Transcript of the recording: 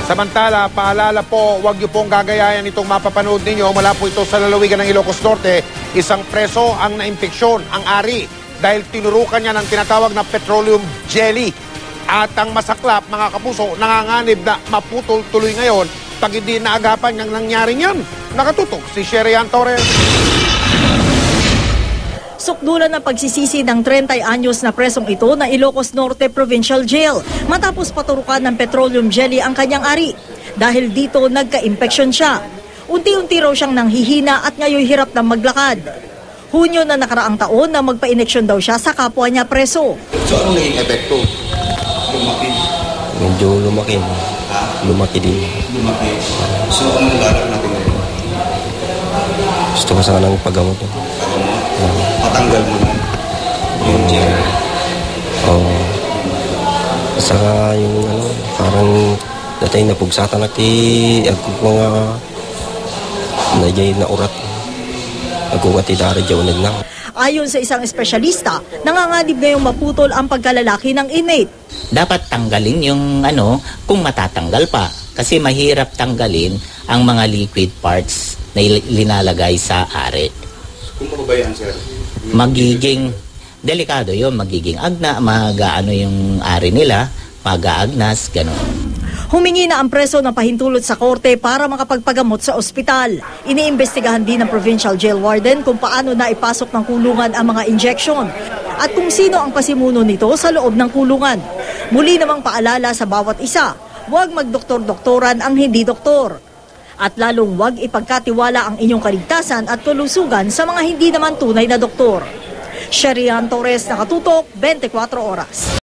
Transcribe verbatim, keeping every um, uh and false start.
Samantala, paalala po, huwag niyo pong gagayayan itong mapapanood ninyo. Mula po ito sa lalawigan ng Ilocos Norte, isang preso ang naimpeksyon, ang ari, dahil tinurukan niya ng tinatawag na petroleum jelly. At ang masaklap, mga kapuso, nanganganib na maputol tuloy ngayon pag hindi naagapan niyang nangyari niyan. Nakatutok si Sherian Torres. Sukdulan ng pagsisisi ng thirty anyos na presong ito na Ilocos Norte Provincial Jail matapos paturukan ng petroleum jelly ang kanyang ari. Dahil dito nagka-impeksyon siya. Unti-unti raw siyang nanghihina at ngayon hirap na maglakad. Hunyo na nakaraang taon na magpa-ineksyon daw siya sa kapwa niya preso. So anong naging epekto? Lumaki? Medyo lumaki. Ha? Lumaki din. Lumaki. So anong lalak natin ngayon? Gusto ko sana ng paggamot. Patanggal mo na yung gel. Oo. Saka yung ano, parang datay na pugsatan natin ako mga nagyay na urat. Ako nga tidari jaunid na. Ayon sa isang espesyalista, nanganganib ngayong maputol ang pagkalalaki ng inmate. Dapat tanggalin yung ano, kung matatanggal pa. Kasi mahirap tanggalin ang mga liquid parts na linalagay sa ari. Kung mababayaan, sir? Magiging, delikado yun, magiging agna, mag-ano yung ari nila, mag-aagnas, gano'n. Humingi na ang preso ng pahintulot sa korte para makapagpagamot sa ospital. Iniimbestigahan din ng Provincial Jail Warden kung paano na ipasok ng kulungan ang mga injection at kung sino ang pasimuno nito sa loob ng kulungan. Muli namang paalala sa bawat isa, huwag magdoktor-doktoran ang hindi doktor. At lalong huwag ipagkatiwala ang inyong kaligtasan at kalusugan sa mga hindi naman tunay na doktor. Sherian Torres, Nakatutok, twenty-four oras.